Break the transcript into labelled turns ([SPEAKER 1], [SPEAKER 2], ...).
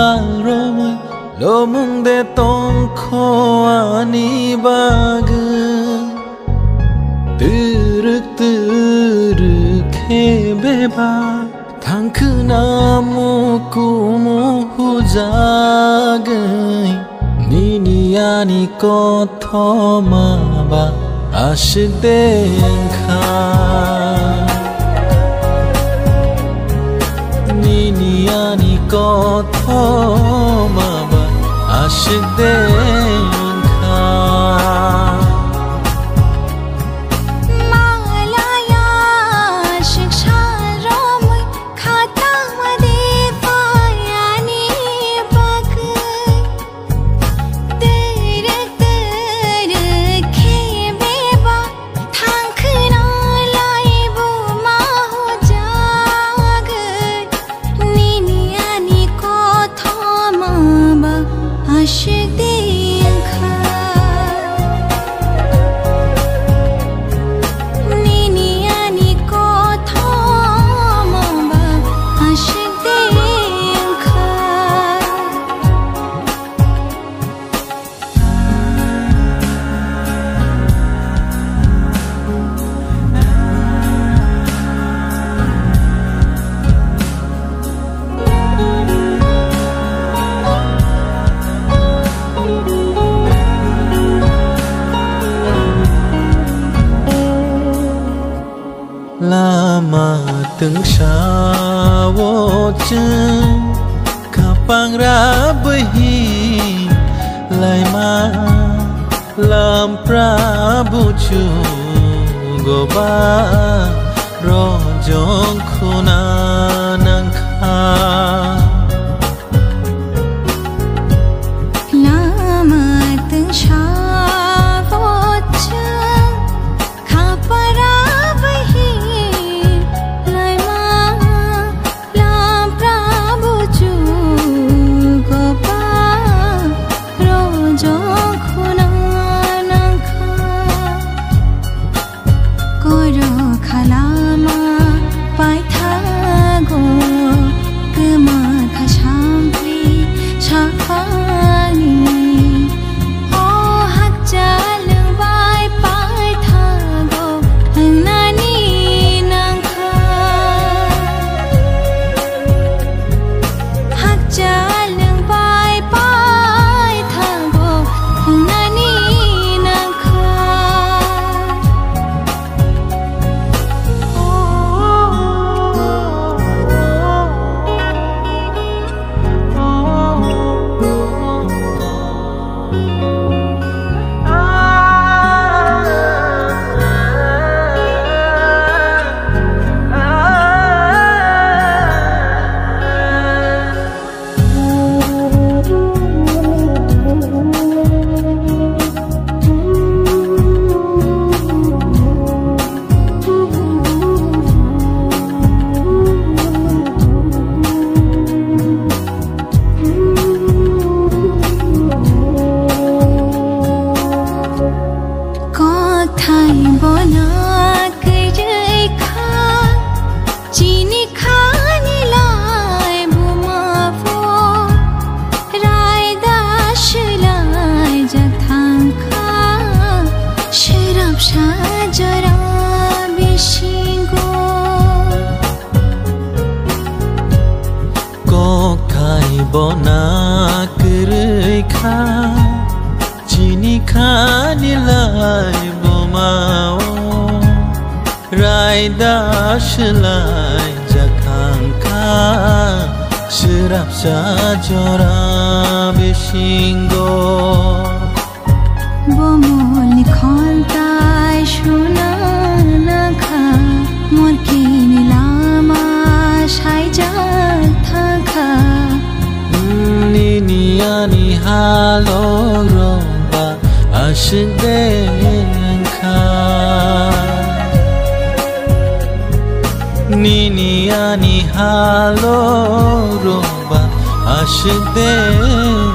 [SPEAKER 1] romai lomung de tongkho ani bag tırık hebeba thankna mukumu hujagai niniani kothoma ba ashdenkha niniani kothoma ba ashdenkha lama từng sawo chân kapang rabahi lai ma lam prabhu chu goba ro jong khuna nang kha
[SPEAKER 2] lama từng sawo chân kapara
[SPEAKER 1] bona kere kha chini khani lai bomao rai dash lai jakhang kha sirap sa jora bishingo
[SPEAKER 2] bomol khontai shuna na kha mor kini lama shai ja tha kha
[SPEAKER 1] niniani halo roba ashdenkha niniani halo roba ashdenkha